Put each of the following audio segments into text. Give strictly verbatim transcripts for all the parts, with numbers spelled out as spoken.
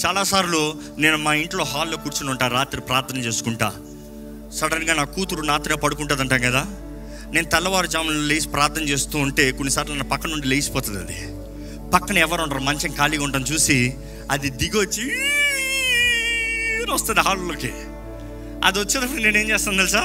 చాలాసార్లు నేను మా ఇంట్లో హాల్లో కూర్చుని ఉంటాను, రాత్రి ప్రార్థన చేసుకుంటా. సడన్గా నా కూతురు నాతోనే పడుకుంటుంది అంటాం కదా. నేను తెల్లవారుజామున లేచి ప్రార్థన చేస్తూ ఉంటే కొన్నిసార్లు నా పక్కన నుండి లేచిపోతుంది. అది పక్కన ఎవరు ఉండరు, మంచం ఖాళీగా ఉంటాను చూసి అది దిగొచ్చి వస్తుంది హాల్లోకి. అది వచ్చేటప్పుడు నేనేం చేస్తాను తెలుసా?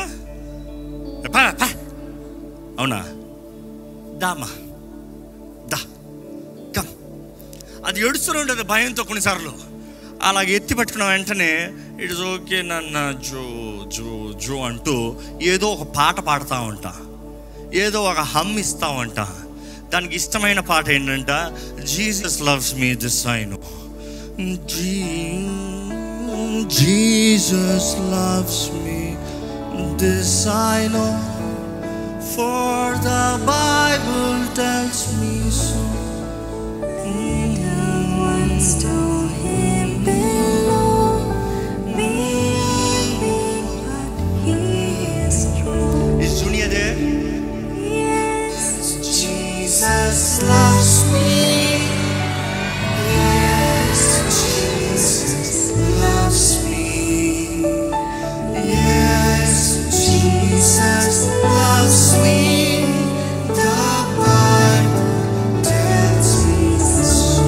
అవునా, దామా దా కమ్. అది ఏడుస్తూనే ఉంటుంది భయంతో. కొన్నిసార్లు అలాగే ఎత్తి పట్టుకున్న వెంటనే ఇట్ ఇస్ ఓకే నన్న జో జో జో అంటూ ఏదో ఒక పాట పాడుతూ ఉంటా, ఏదో ఒక హమ్ ఇస్తా ఉంటా. దానికి ఇష్టమైన పాట ఏంటంట, Jesus loves me this I know. Jesus loves me this I know, for the Bible tells me so. Little ones to him belong, maybe, but he is true. Is Junior there? Yes, Jesus loves me. Yes, Jesus loves me. Yes, Jesus loves me. The Bible tells me so.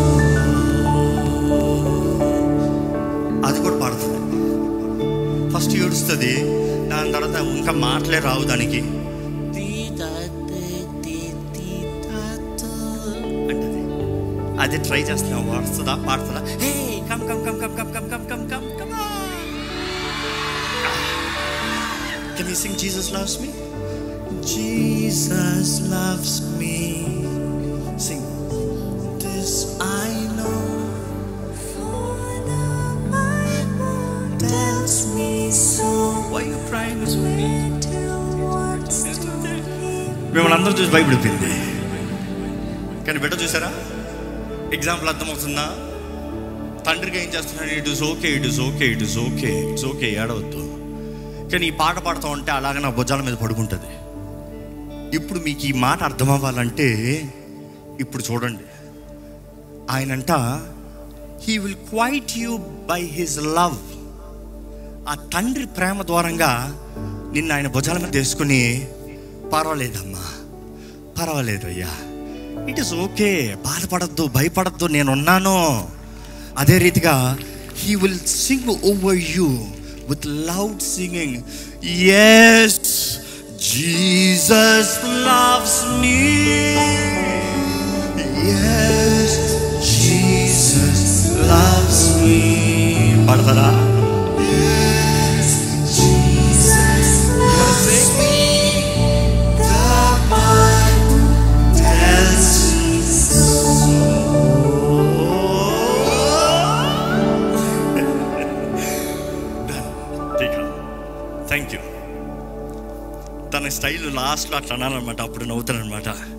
అది కూడా పాడుతుంది. First ఏడుస్తుంది, దాని తర్వాత ఇంకా మాటలే రావు దానికి. అంటది. అది ట్రై చేస్తున్నా, వస్తుందా పాడుతుందా? Hey come come come come come come come come come come. Can you sing Jesus loves me? Jesus loves me. Sing. This I know, For the Bible tells me so. why you crying so me? Little ones to him. మిమ్మల్ని అందరూ చూసి భయపడిపోయింది. కానీ బిడ్డ చూసారా, example అర్థమవుతుందా? తండ్రిగా ఏం చేస్తున్నాడు? It is okay, it is okay, it is okay, it's okay, ఏడవద్దు. కానీ ఈ పాట పాడుతూ ఉంటే అలాగే నా భుజాల మీద పడుకుంటుంది. ఇప్పుడు మీకు ఈ మాట అర్థం అవ్వాలంటే ఇప్పుడు చూడండి. ఆయనంట he will quiet you by his love. ఆ తండ్రి ప్రేమ ద్వారంగా నిన్ను ఆయన భుజాల మీద తీసుకుని, పర్వాలేదమ్మా, పర్వాలేదు అయ్యా, ఇట్ ఈస్ ఓకే, బాధపడద్దు, భయపడద్దు, నేనున్నాను. అదే రీతిగా he will sing over you with loud singing. Yes, Jesus loves me. Yes, Jesus loves me. Padara. Yes, Jesus loves me. The Bible tells me so. Thank you. తన style లాస్ట్లో అట్లా అనాలన్నమాట, అప్పుడు నవ్వుతానమాట.